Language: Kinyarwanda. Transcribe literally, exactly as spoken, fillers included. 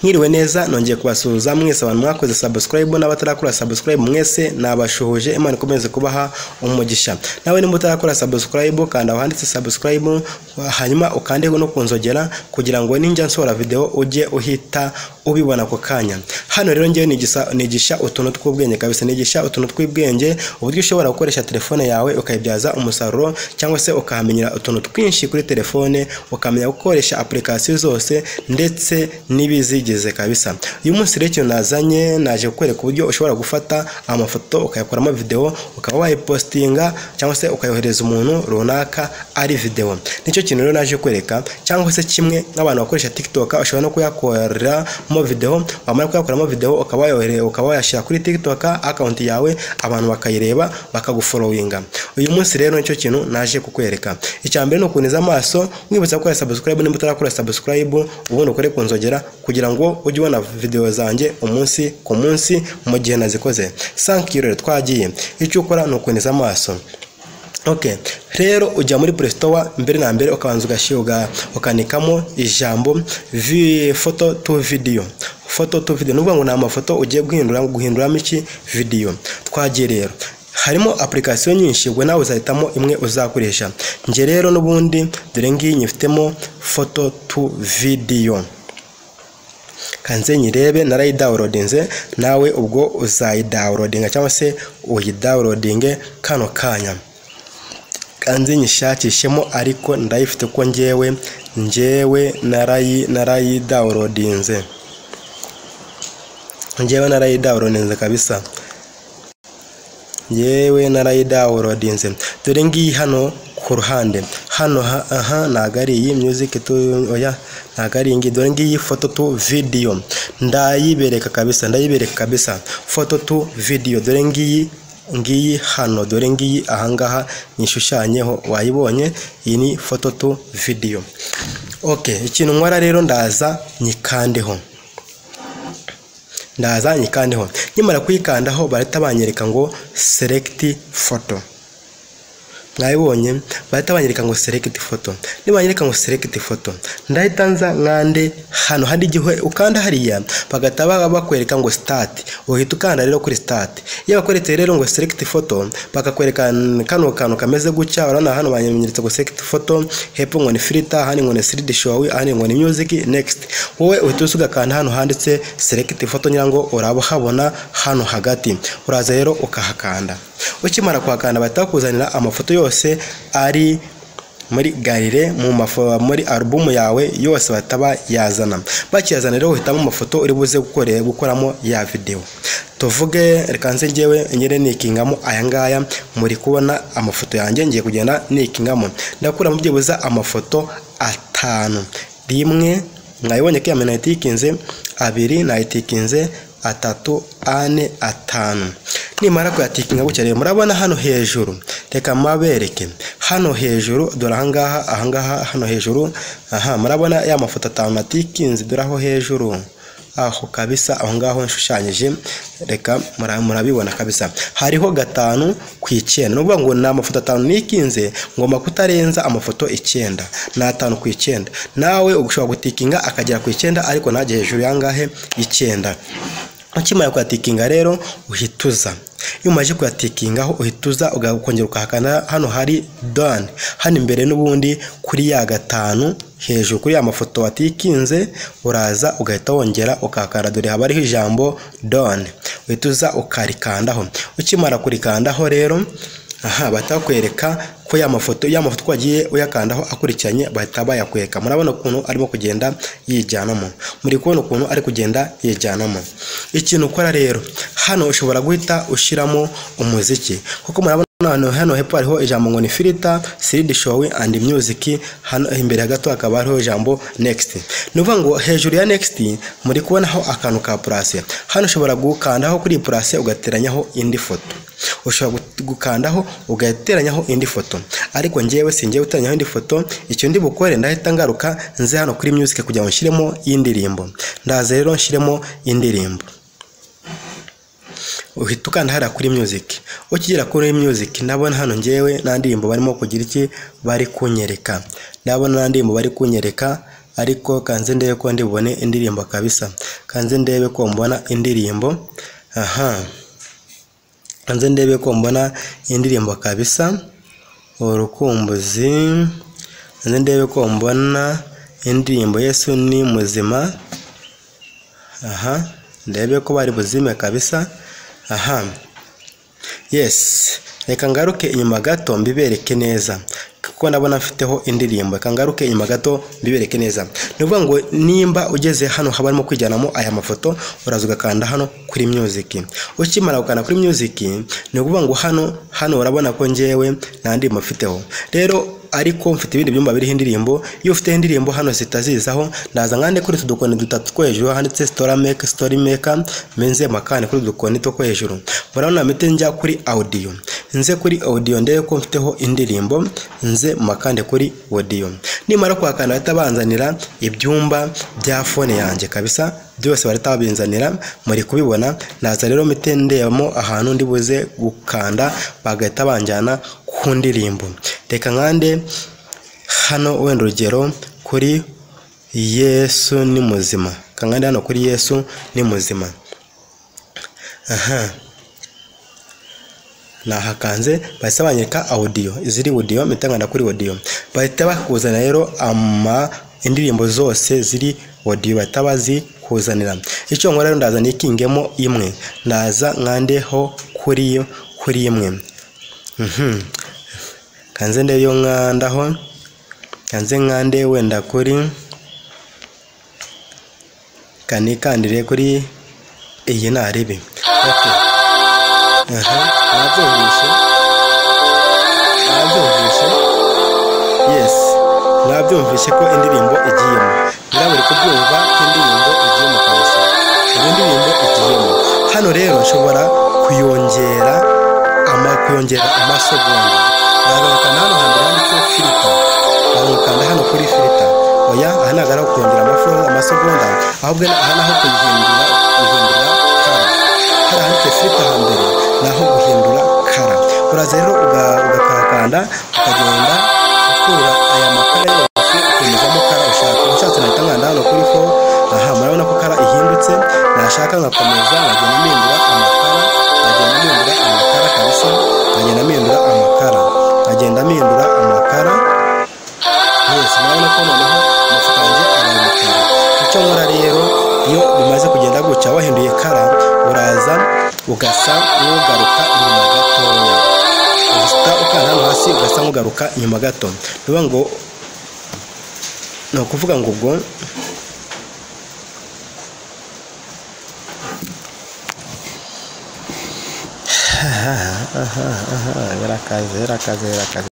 Mwiriwe neza nongeye kubasuhuza mwese abantu mwakoze subscribe n'abatarakora subscribe mwese nabashuhuje Imana ikomeze kubaha umugisha. Nawe nimba utarakora subscribe kanda ahanditse subscribe hanyuma ukandeho no kunzogera kugira ngo ninjya nsora video ujye uhita ubibona ko kanya. Hano rero ngiye nigisha nigisha utuntu tw'ubwenge kabisa, nigisha utuntu tw'ubwenge uburyo ushobora gukoresha telefone yawe ukayibyaza umusaruro cyangwa se ukahamenyera utuntu twinshi kuri telefone, ukamenya gukoresha application zose ndetse nibizigize kabisa. Uyu munsi rero nazanye naje kukwereka uburyo ushobora gufata amafoto ukayakoramo video ukaba wayipostinga cyangwa se ukayohereza umuntu runaka ari video. Nicyo kintu rero naje kwereka, cyangwa se kimwe nk'abantu bakoresha TikTok ushobora no kuyakorera mo video, wamara kuyakoramo video ukaba yohereza ukaba yashira kuri TikTok account yawe abantu bakayireba bakagufollowinga. Uyu munsi rero nicyo kintu naje kukwereka. Icyambere no kuniza amaso, mwibutsa gukora subscribe nimba utarakora subscribe ubundi ukore kunzogera kugira ngo ujye ubona video zanjye umunsi ku munsi mu gihe nazikoze. Thank you rero twagiye. Icyo ukora no kuniza amaso. Okay, rero ujya muri Play Store mbere na mbere ukabanza ugashyuga ukanikamo ijambo photo to video. Photo to video nuvuga ngo na amafoto ugiye guhindura guhinduramo iki video. Twagiye rero harimo application nyinshi gwe nawe uzahitamo imwe uzakoresha. Nje rero nubundi dore ngiyi nyifitemo photo to video. Kanze nyirebe narayidownloadinze, nawe ubwo uzayidownloadinga cyangwa se uyidownloadinge kano kanya. Kanze nyishakishemo ariko ndayifite ko ngewe ngewe narayi narayidownloadinze. Ngewe narayidownloadinze kabisa. Yewe narayidownloadinze. Dore ngiyi hano ku ruhande hano aha nagari iyi music to oya nagari ngi dore ngiyi photo to video ndayibereka kabisa ndayibereka kabisa photo to video. Dore ngiyi ngiyi hano dore ngiyi ahangaha nishushanyeho wayibonye, iyi ni photo to video. Okay, ikintu nkora rero ndaza nyikandeho ndaza nyikandeho nyimara kuyikandaho barita banyereka ngo select photo. Mwayibonye bahita banyereka ngo select photo. Nibanyereka ngo select photo ndahita nza nkande hano handi gihe ukanda hariya bagataba bakwereka ngo start, uhita ukanda rero kuri start. Iyo bakweretse rero ngo select photo bakakwereka kano kano kameze gucya, urana hano banyeretse ngo select photo, hepfo ngo ni filter, hani ngo ni slide show, hani ngo ni music next. Wowe uhita usugakanda hano handitse select photo nyirango urabo habona hano hagati, uraza rero ukahakanda. Ukimara kwakanda batakuzanira amafoto yose ari muri gallery mu mafoto muri album yawe yose bataba yazana. Bakiyazana rero uhitamo amafoto uri buze gukorera gukoramo ya video. Tuvuge rekanze ngewe nyere nikingamo aya ngaya muri kubona amafoto yanjye ngiye kugenda nikingamo. Ndakura mu byibuza amafoto atanu. Rimwe mwayibonye ko yamena itikinze, abiri na itikinze, atatu, ane, atanu. Nimara kuyatikinga gutya rero murabona hano hejuru, reka mabereke hano hejuru dore ahangaha ahangaha hano hejuru aha murabona ya mafoto atanu natikinze dore aho hejuru aho kabisa aho ngaho nshushanyije, reka murabibona kabisa hariho gatanu ku icyenda. Nuvuga ngo na amafoto atanu nikinze ngomba kutarenza amafoto icyenda na atanu ku icyenda. Nawe ugushobora gutikinga akagera ku icyenda ariko naje hejuru yangahe icyenda. Ukimara kwatikinga rero uhituza. Iyo umaje kwatikingaho uhituza ugakongera ukahakana hano hari done. Hano imbere n'ubundi kuri ya gatanu hejuru kuri ya mafoto watikinze uraza ugahita wongera ukakara dore haba ariho ijambo done. Uhituza ukarikandaho. Ukimara kurikandaho rero aha batakwereka ko ya mafoto ya mafoto kwagiye uyakandaho akurikiranye bahita bayakweka. Murabona ukuntu arimo kugenda yijyanamo, muri kubona ukuntu ari kugenda yijyanamo. Ikintu ukora rero hano ushobora guhita ushiramo umuziki kuko murabona hano hano hepfo hariho ijambo ngo ni filter, slide show and music. Hano imbere hagato akaba hariho ijambo next. Nuvuga ngo hejuru ya next muri kubona aho akantu ka plus. Hano ushobora gukandaho kuri plus ugateranyaho indi foto. Ushobora gukandaho ugateranyaho indi foto, ariko ngewe singiye guteranyaho indi foto. Icyo ndi bukore ndahita ngaruka nze hano kuri music kugira ngo nshiremo indirimbo. Ndaza rero nshiremo indirimbo. Uhita ukanda hara kuri music. Ukigera kuri music ndabona hano ngewe nandirimbo barimo kugira iki bari kunyereka. Ndabona nandirimbo bari kunyereka ariko kanze ndebe ko ndi bubone indirimbo kabisa. Kanze ndebe ko mbona indirimbo. Aha, kanze ndebe ko mbona indirimbo kabisa. Urukumbuzi. Kanze ndebe ko mbona indirimbo Yesu ni muzima. Aha, ndebe ko bari buzime kabisa. Aha, yes, reka ngaruke inyuma gato mbibereke neza kuko nabona mfiteho indirimbo. Reka ngaruke inyuma gato mbibereke neza. Nuvuga ngo nimba ugeze hano habarimo kwijyanamo aya mafoto, uraza ugakanda hano kuri music. Ukimara gukanda kuri music, ni ukuvuga ngo hano hano urabona ko ngewe nandi mufiteho. Rero ariko mfite ibindi byumba biri indirimbo. Iyo ufite indirimbo hano zitazizaho, ndaza ngande kuri tudukoni dutatu two hejuru handitse story make story maker, menze makane kuri dukoni to hejuru. Murabona mite njya kuri audio. Nze kuri audio ndebe ko mfiteho indirimbo, nze makande kuri audio. Nimara kwakana batabanzanira ibyumba bya phone yanjye kabisa, byose barita babinzanira muri kubibona. Naza rero mite ndeyamo ahantu ndi buze gukanda bagahita banjyana ku ndirimbo. Reka nkande hano wenda urugero kuri Yesu ni muzima. Kangande hano kuri Yesu ni muzima. Aha, nahakanze bahise banyereka audio. Iziri audio mitangana kuri audio. Bahita bakuzana rero ama indirimbo zose ziri audio bahita bazi kuzanira. Icyo nkora rero ndaza nikingemo imwe. Ndaza nkandeho kuri kuri imwe. Mhm. Kanze ndeyo nkandaho. Kanze nkande wenda kuri kanikandire kuri iyi naribi. Okay. Aha, nabyumvishe. Nabyumvishe. Yes. Nabyumvishe ko indirimbo igiyemo. Ndaburi kubyumva indirimbo igiyemo kabisa. Indirimbo igiyemo. Hano rero nshobora kuyongera ama kuyongera amasegonda. Nagakanda hano hambere handitse filter. Nagakanda hano kuri filter. Oya, aha nagara kuyongera amasegonda amasegonda. Ahubwo aha naho kuyihindura guhindura kara. Hari handitse filter hambere naho guhindura kara. Uraza rero ugakanda ukagenda ukura aya makara yose ukomezamo kara ushaka. Ushatse nahita nkanda hano kuri fo. Aha, murabona ko kara ihindutse. Nashaka ngakomeza ngagenda mpindura amakara. Ngagenda mpindura amakara kabisa. Ngagenda mpindura amakara. Ngagenda mpindura amakara. Yes, murabona ko noneho amafoto yanjye abaye amakara. Icyo nkora rero iyo bimaze kugenda guca wahinduye kara, uraza ugasa n'ugaruka inyuma gatoya. Ugasta ukana hano hasi ugasa n'ugaruka inyuma gato. Bivuga ngo no kuvuga ngo ubwo aha aha aha yarakaze yarakaze yarakaze